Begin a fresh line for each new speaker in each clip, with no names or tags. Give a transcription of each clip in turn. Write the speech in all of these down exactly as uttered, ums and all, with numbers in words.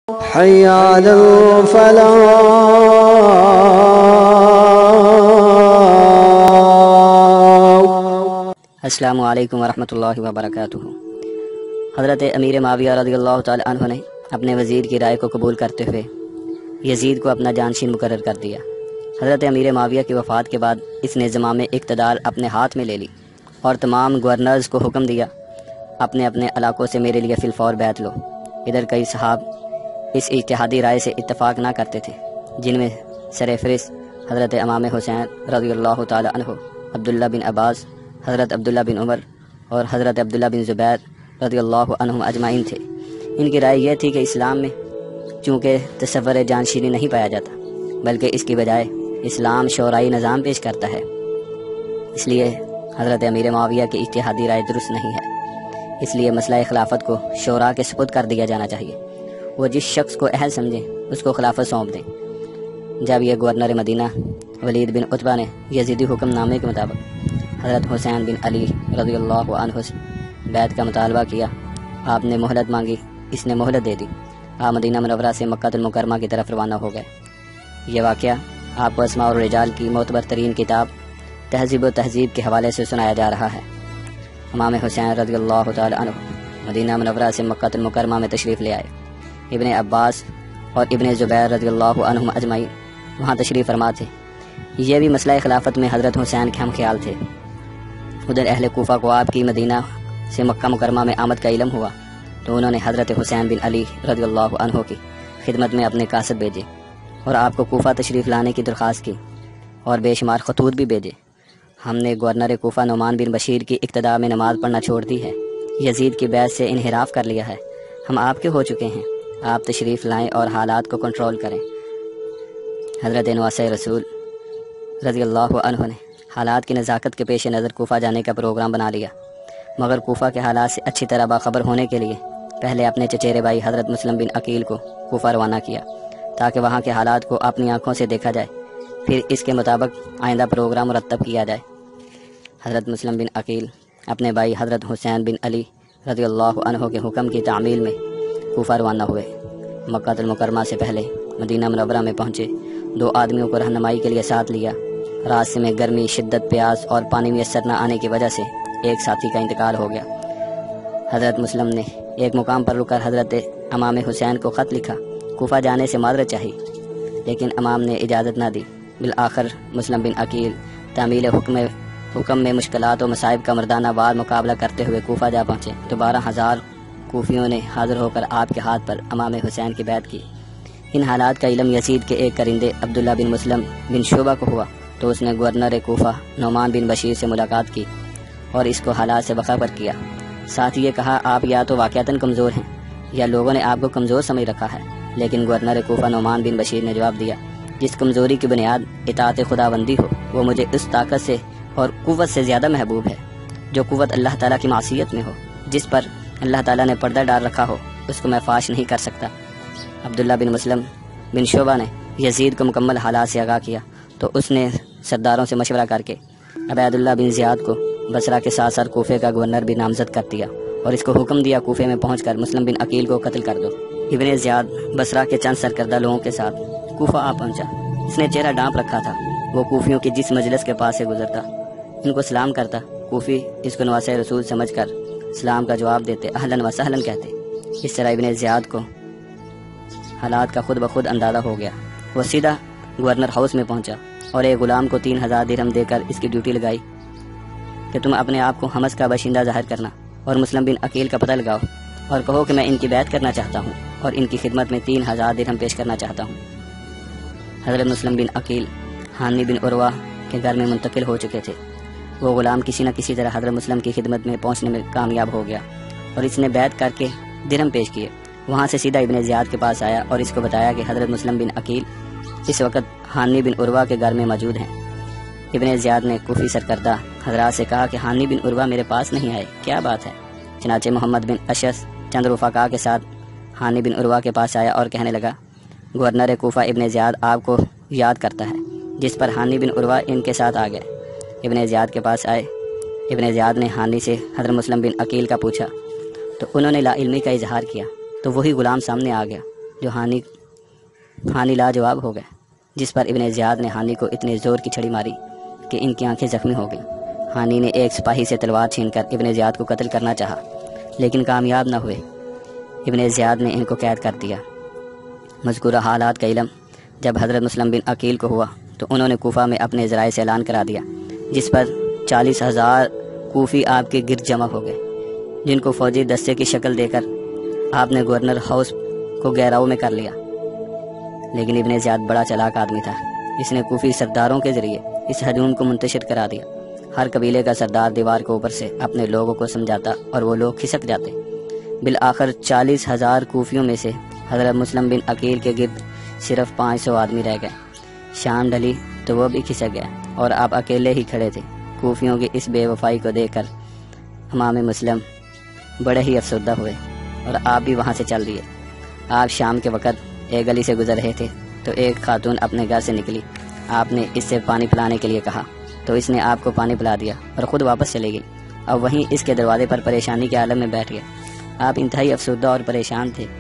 حي على الفلاح۔
السلام علیکم ورحمۃ اللہ وبرکاتہ۔ حضرت امیر معاویہ رضی اللہ تعالی عنہ نے اپنے وزیر کی رائے کو قبول کرتے ہوئے یزید کو اپنا جانشین مقرر کر دیا۔ حضرت امیر معاویہ کی وفات کے بعد اس نے زمام اقتدار اپنے ہاتھ میں لے لی اور تمام گورنرز کو حکم دیا اپنے اپنے علاقوں سے میرے لیے فی الفور بیعت لو۔ ادھر کئی صحاب اس اجتہادی رائے سے اتفاق نہ کرتے تھے، جن میں سرفرست حضرت امام حسین رضی اللہ تعالی عنہ، عبداللہ بن عباس، حضرت عبداللہ بن عمر اور حضرت عبداللہ بن زبیر رضی اللہ عنہم اجمعین تھے۔ ان کی رائے یہ تھی کہ اسلام میں چونکہ تصور جانشینی نہیں پایا جاتا، بلکہ اس کی بجائے اسلام شورائی نظام پیش کرتا ہے، اس لیے حضرت امیر معاویہ کی اجتہادی رائے درست نہیں ہے۔ اس لیے مسئلہ خلافت کو شورا کے سپرد کر دیا جانا چاہیے، وہ جس شخص کو اہل سمجھیں اس کو خلافت سونپ دیں۔ جب یہ گورنر مدینہ ولید بن عتبہ نے یزیدی حکم نامے کے مطابق حضرت حسین بن علی رضی اللہ عنہ سے بیعت کا مطالبہ کیا، آپ نے مہلت مانگی، اس نے مہلت دے دی۔ آپ مدینہ منورہ سے مکہ المکرمہ کی طرف روانہ ہو گئے۔ یہ واقعہ آپ کو اسماء الرجال کی معتبر ترین کتاب تہذیب و تہذیب کے حوالے سے سنایا جا رہا ہے۔ امام حسین رضی اللہ تعالی عنہ مدینہ منورہ سے مکہ المکرمہ میں تشریف لے آئے۔ ابن عباس اور ابن زبیر رضی اللہ عنہم اجمعین وہاں تشریف فرما تھے۔ یہ بھی مسئلہ خلافت میں حضرت حسین کے ہم خیال تھے۔ ادھر اہل کوفہ کو آپ کی مدینہ سے مکہ مکرمہ میں آمد کا علم ہوا تو انہوں نے حضرت حسین بن علی رضی اللہ عنہ کی خدمت میں اپنے قاصد بھیجے اور آپ کو کوفہ تشریف لانے کی درخواست کی اور بے شمار خطوط بھی بھیجے۔ ہم نے گورنر کوفہ نعمان بن بشیر کی اقتداء میں نماز پڑھنا چھوڑ دی ہے، یزید کی بیعت سے انحراف کر لیا ہے، ہم آپ کے ہو چکے ہیں، آپ تشریف لائیں اور حالات کو کنٹرول کریں۔ حضرت نواس رسول رضی اللہ عنہ نے حالات کی نزاکت کے پیش نظر کوفہ جانے کا پروگرام بنا لیا، مگر کوفہ کے حالات سے اچھی طرح باخبر ہونے کے لیے پہلے اپنے چچیرے بھائی حضرت مسلم بن عقیل کو کوفہ روانہ کیا تاکہ وہاں کے حالات کو اپنی آنکھوں سے دیکھا جائے، پھر اس کے مطابق آئندہ پروگرام مرتب کیا جائے۔ حضرت مسلم بن عقیل اپنے بھائی حضرت حسین بن علی رضی اللہ عنہ کے حکم کی تعمیل میں کوفہ روانہ ہوئے۔ مکہ المکرمہ سے پہلے مدینہ منورہ میں پہنچے، دو آدمیوں کو رہنمائی کے لیے ساتھ لیا۔ راستے میں گرمی، شدت، پیاس اور پانی میسر نہ آنے کی وجہ سے ایک ساتھی کا انتقال ہو گیا۔ حضرت مسلم نے ایک مقام پر رک کر حضرت امام حسین کو خط لکھا، کوفہ جانے سے معذرت چاہی، لیکن امام نے اجازت نہ دی۔ بالآخر مسلم بن عقیل تعمیل حکم حکم میں مشکلات و مصائب کا مردانہ وار مقابلہ کرتے ہوئے کوفہ جا پہنچے تو بارہ ہزار کوفیوں نے حاضر ہو کر آپ کے ہاتھ پر امام حسین کی بیعت کی۔ ان حالات کا علم یزید کے ایک کرندے عبداللہ بن مسلم بن شعبہ کو ہوا تو اس نے گورنر کوفہ نعمان بن بشیر سے ملاقات کی اور اس کو حالات سے باخبر کیا۔ ساتھ یہ کہا، آپ یا تو واقعتاً کمزور ہیں یا لوگوں نے آپ کو کمزور سمجھ رکھا ہے۔ لیکن گورنر کوفہ نعمان بن بشیر نے جواب دیا، جس کمزوری کی بنیاد اطاعت خداوندی ہو وہ مجھے اس طاقت سے اور قوت سے زیادہ محبوب ہے جو قوت اللہ تعالیٰ کی معصیت میں ہو۔ جس پر اللہ تعالیٰ نے پردہ ڈال رکھا ہو اس کو میں فاش نہیں کر سکتا۔ عبداللہ بن مسلم بن شعبہ نے یزید کو مکمل حالات سے آگاہ کیا تو اس نے سرداروں سے مشورہ کر کے عبید اللہ بن زیاد کو بصرہ کے ساتھ ساتھ کوفے کا گورنر بھی نامزد کر دیا اور اس کو حکم دیا کوفے میں پہنچ کر مسلم بن عقیل کو قتل کر دو۔ ابن زیاد بصرہ کے چند سرکردہ لوگوں کے ساتھ کوفہ آ پہنچا۔ اس نے چہرہ ڈانپ رکھا تھا، وہ کوفیوں کی جس مجلس کے پاس سے گزرتا ان کو سلام کرتا، کوفی اس کو نواس رسول سمجھ کر سلام کا جواب دیتے، اہلاً و سہلاً کہتے۔ اس طرح ابن زیاد کو حالات کا خود بخود اندازہ ہو گیا۔ وہ سیدھا گورنر ہاؤس میں پہنچا اور ایک غلام کو تین ہزار درہم دے کر اس کی ڈیوٹی لگائی کہ تم اپنے آپ کو حمص کا باشندہ ظاہر کرنا اور مسلم بن عقیل کا پتہ لگاؤ اور کہو کہ میں ان کی بیعت کرنا چاہتا ہوں اور ان کی خدمت میں تین ہزار درہم پیش کرنا چاہتا ہوں۔ حضرت مسلم بن عقیل حانی بن عروہ کے گھر میں منتقل ہو چکے تھے۔ وہ غلام کسی نہ کسی طرح حضرت مسلم کی خدمت میں پہنچنے میں کامیاب ہو گیا اور اس نے بیعت کر کے درہم پیش کیے۔ وہاں سے سیدھا ابن زیاد کے پاس آیا اور اس کو بتایا کہ حضرت مسلم بن عقیل اس وقت حانی بن عروہ کے گھر میں موجود ہیں۔ ابن زیاد نے کوفی سرکردہ حضرات سے کہا کہ حانی بن عروہ میرے پاس نہیں آئے، کیا بات ہے؟ چنانچہ محمد بن اشعث چند رفقاء کے ساتھ حانی بن عروہ کے پاس آیا اور کہنے لگا، گورنر کوفہ ابن زیاد آپ کو یاد کرتا ہے، جس پر حانی بن عروہ ان کے ساتھ آ گئے۔ ابن زیاد کے پاس آئے۔ ابن زیاد نے حانی سے حضرت مسلم بن عقیل کا پوچھا تو انہوں نے لا علمی کا اظہار کیا تو وہی غلام سامنے آ گیا جو ہانی ہانی لاجواب ہو گئے، جس پر ابن زیاد نے ہانی کو اتنے زور کی چھڑی ماری کہ ان کی آنکھیں زخمی ہو گئیں۔ ہانی نے ایک سپاہی سے تلوار چھین کر ابن زیاد کو قتل کرنا چاہا، لیکن کامیاب نہ ہوئے۔ ابن زیاد نے ان کو قید کر دیا۔ مذکورہ حالات کا علم جب حضرت مسلم بن عقیل کو ہوا تو انہوں نے کوفہ میں اپنے ذرائع سے اعلان کرا دیا، جس پر چالیس ہزار کوفی آپ کے گرد جمع ہو گئے، جن کو فوجی دستے کی شکل دے کر آپ نے گورنر ہاؤس کو گھیراؤ میں کر لیا۔ لیکن ابن زیاد بڑا چالاک آدمی تھا، اس نے کوفی سرداروں کے ذریعے اس ہجوم کو منتشر کرا دیا۔ ہر قبیلے کا سردار دیوار کے اوپر سے اپنے لوگوں کو سمجھاتا اور وہ لوگ کھسک جاتے۔ بالآخر چالیس ہزار کوفیوں میں سے حضرت مسلم بن عقیل کے گرد صرف پانچ سو آدمی رہ گئے۔ شام ڈلی تو وہ بھی کھسک گئے اور آپ اکیلے ہی کھڑے تھے۔ کوفیوں کی اس بے وفائی کو دیکھ کر امام مسلم بڑے ہی افسردہ ہوئے اور آپ بھی وہاں سے چل دیے۔ آپ شام کے وقت ایک گلی سے گزر رہے تھے تو ایک خاتون اپنے گھر سے نکلی۔ آپ نے اس سے پانی پلانے کے لیے کہا تو اس نے آپ کو پانی پلا دیا اور خود واپس چلے گئی۔ اب وہیں اس کے دروازے پر پریشانی کے عالم میں بیٹھ گئے۔ آپ انتہائی افسردہ اور پریشان تھے۔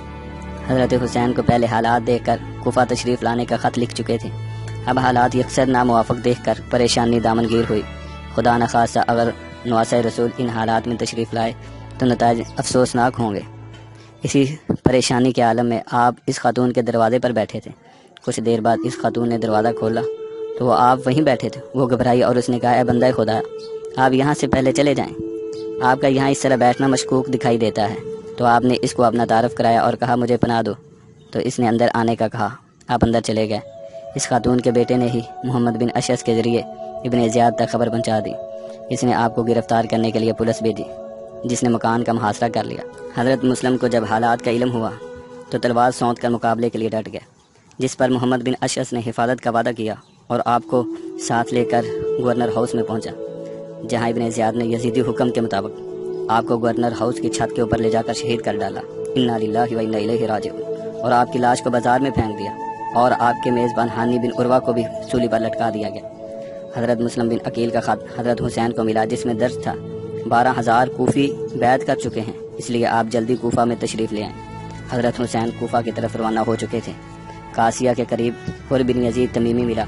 حضرت حسین کو پہلے حالات دیکھ کر کوفہ تشریف لانے کا خط لکھ چکے تھے۔ اب حالات یکسر ناموافق دیکھ کر پریشانی دامنگیر ہوئی۔ خدا نخواستہ اگر نواسہ رسول ان حالات میں تشریف لائے تو نتائج افسوسناک ہوں گے۔ اسی پریشانی کے عالم میں آپ اس خاتون کے دروازے پر بیٹھے تھے۔ کچھ دیر بعد اس خاتون نے دروازہ کھولا تو وہ آپ وہیں بیٹھے تھے۔ وہ گھبرائی اور اس نے کہا، اے بندہ خدا، آپ یہاں سے پہلے چلے جائیں، آپ کا یہاں اس طرح بیٹھنا مشکوک دکھائی دیتا ہے۔ تو آپ نے اس کو اپنا تعارف کرایا اور کہا، مجھے پناہ دو۔ تو اس نے اندر آنے کا کہا۔ آپ اندر چلے گئے۔ اس خاتون کے بیٹے نے ہی محمد بن اشعث کے ذریعے ابن زیاد تک خبر پہنچا دی۔ اس نے آپ کو گرفتار کرنے کے لیے پولیس بھیجی، جس نے مکان کا محاصرہ کر لیا۔ حضرت مسلم کو جب حالات کا علم ہوا تو تلوار سونت کر مقابلے کے لیے ڈٹ گئے، جس پر محمد بن اشعث نے حفاظت کا وعدہ کیا اور آپ کو ساتھ لے کر گورنر ہاؤس میں پہنچا، جہاں ابن زیاد نے یزیدی حکم کے مطابق آپ کو گورنر ہاؤس کی چھت کے اوپر لے جا کر شہید کر ڈالا۔ انا للہ و انا الیہ راجعون۔ اور آپ کی لاش کو بازار میں پھینک دیا اور آپ کے میزبان ہانی بن عروہ کو بھی سولی پر لٹکا دیا گیا۔ حضرت مسلم بن عقیل کا خط حضرت حسین کو ملا، جس میں درج تھا، بارہ ہزار کوفی بیعت کر چکے ہیں، اس لیے آپ جلدی کوفہ میں تشریف لے آئیں۔ حضرت حسین کوفہ کی طرف روانہ ہو چکے تھے۔ قاسیہ کے قریب حر بن یزید تمیمی ملا۔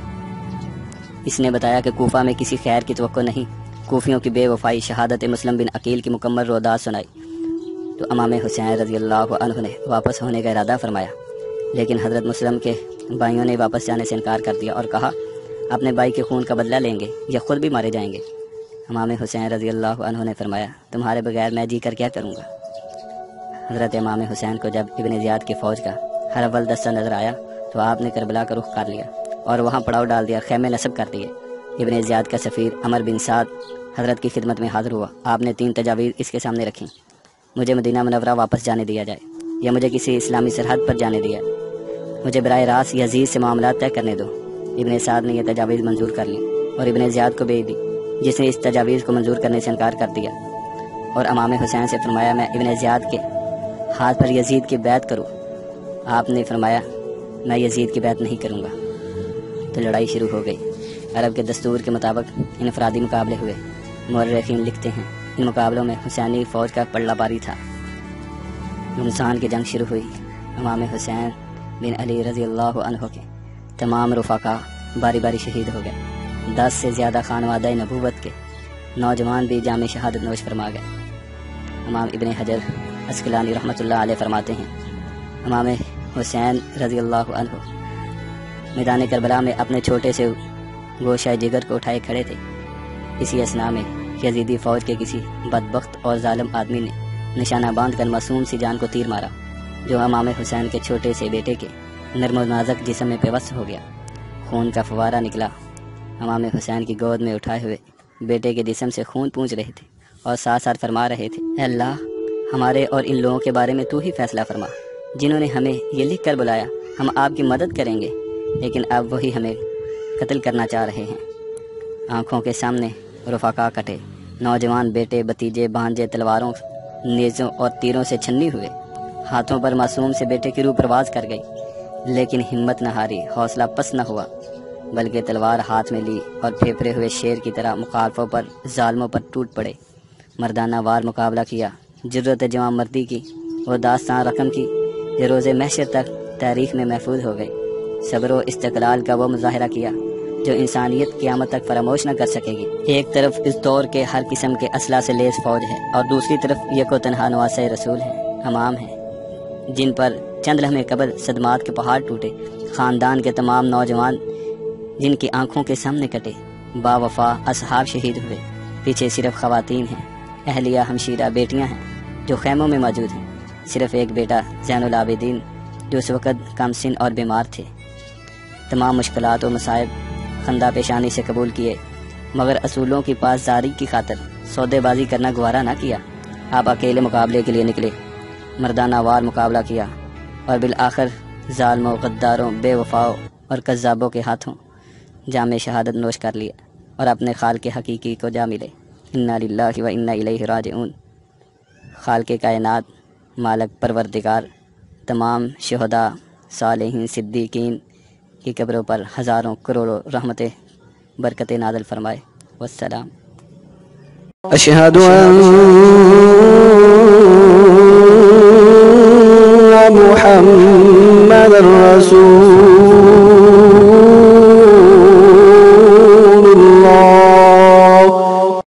اس نے بتایا کہ کوفہ میں کسی خیر کی توقع نہیں۔ کوفیوں کی بے وفائی شہادت مسلم بن عقیل کی مکمل روداد سنائی تو امام حسین رضی اللہ عنہ نے واپس ہونے کا ارادہ فرمایا، لیکن حضرت مسلم کے بھائیوں نے واپس جانے سے انکار کر دیا اور کہا، اپنے بھائی کے خون کا بدلہ لیں گے یا خود بھی مارے جائیں گے۔ امام حسین رضی اللہ عنہ نے فرمایا، تمہارے بغیر میں جی کر کیا کروں گا۔ حضرت امام حسین کو جب ابن زیاد کی فوج کا ہر اول دستہ نظر آیا تو آپ نے کربلا کا رخ کر لیا اور وہاں پڑاؤ ڈال دیا، خیمے نصب کر دیے۔ ابن زیاد کا سفیر عمر بن سعد حضرت کی خدمت میں حاضر ہوا۔ آپ نے تین تجاویز اس کے سامنے رکھیں، مجھے مدینہ منورہ واپس جانے دیا جائے یا مجھے کسی اسلامی سرحد پر جانے دیا، مجھے براہ راست یزید سے معاملات طے کرنے دو۔ ابن سعد نے یہ تجاویز منظور کر لی اور ابن زیاد کو بھیج دی، جس نے اس تجاویز کو منظور کرنے سے انکار کر دیا اور امام حسین سے فرمایا، میں ابن زیاد کے ہاتھ پر یزید کی بیعت کروں۔ آپ نے فرمایا، میں یزید کی بیعت نہیں کروں گا۔ تو لڑائی شروع ہو گئی۔ عرب کے دستور کے مطابق انفرادی مقابلے ہوئے۔ مورخین لکھتے ہیں، ان مقابلوں میں حسینی فوج کا پلڑا باری تھا۔ گمسان کی جنگ شروع ہوئی۔ امام حسین بن علی رضی اللہ عنہ کے تمام رفقا باری باری شہید ہو گئے۔ دس سے زیادہ خانوادہ نبوت کے نوجوان بھی جام شہادت نوش فرما گئے۔ امام ابن حجر عسقلانی رحمۃ اللہ علیہ فرماتے ہیں، امام حسین رضی اللہ عنہ میدان کربلا میں اپنے چھوٹے سے گوشہ جگر کو اٹھائے کھڑے تھے۔ اسی اثناء میں یزیدی فوج کے کسی بدبخت اور ظالم آدمی نے نشانہ باندھ کر معصوم سی جان کو تیر مارا، جو امام حسین کے چھوٹے سے بیٹے کے نرم و نازک جسم میں پیوست ہو گیا۔ خون کا فوارہ نکلا۔ امام حسین کی گود میں اٹھائے ہوئے بیٹے کے جسم سے خون پونچھ رہے تھے اور ساتھ ساتھ فرما رہے تھے، اے اللہ، ہمارے اور ان لوگوں کے بارے میں تو ہی فیصلہ فرما، جنہوں نے ہمیں یہ لکھ کر بلایا ہم آپ کی مدد کریں گے، لیکن اب وہی ہمیں قتل کرنا چاہ رہے ہیں۔ آنکھوں کے سامنے رفقا کٹے، نوجوان بیٹے بھتیجے بھانجے تلواروں نیزوں اور تیروں سے چھنی ہوئے، ہاتھوں پر معصوم سے بیٹے کی روح پرواز کر گئی، لیکن ہمت نہ ہاری، حوصلہ پست نہ ہوا، بلکہ تلوار ہاتھ میں لی اور پھیپھڑے ہوئے شیر کی طرح مخالفوں پر ظالموں پر ٹوٹ پڑے۔ مردانہ وار مقابلہ کیا، جرت جوان مردی کی وہ داستان رقم کی جو روز محشر تک تاریخ میں محفوظ ہو گئی۔ صبر و استقلال کا وہ مظاہرہ کیا جو انسانیت قیامت تک فراموش نہ کر سکے گی۔ ایک طرف اس دور کے ہر قسم کے اسلحہ سے لیس فوج ہے اور دوسری طرف یک و تنہا نواسۂ رسول ہیں، امام ہیں، جن پر چند لمحے قبل صدمات کے پہاڑ ٹوٹے، خاندان کے تمام نوجوان جن کی آنکھوں کے سامنے کٹے، با وفا اصحاب شہید ہوئے، پیچھے صرف خواتین ہیں، اہلیہ ہمشیرہ بیٹیاں ہیں جو خیموں میں موجود ہیں، صرف ایک بیٹا زین العابدین جو اس وقت کم سن اور بیمار تھے۔ تمام مشکلات و مصائب خندہ پیشانی سے قبول کیے، مگر اصولوں کی پاسداری کی خاطر سودے بازی کرنا گوارا نہ کیا۔ آپ اکیلے مقابلے کے لیے نکلے، مردانہ وار مقابلہ کیا اور بالآخر ظالموں، غداروں، بے وفاؤں اور کذابوں کے ہاتھوں جام شہادت نوش کر لیا اور اپنے خالق حقیقی کو جا ملے۔ انا للہ و انا الیہ راجعون۔ خالق کائنات، مالک پروردگار، تمام شہداء، صالحین، صدیقین کی قبروں پر ہزاروں کروڑوں رحمتیں برکتیں نازل فرمائے۔ والسلام۔
أشهد أن محمد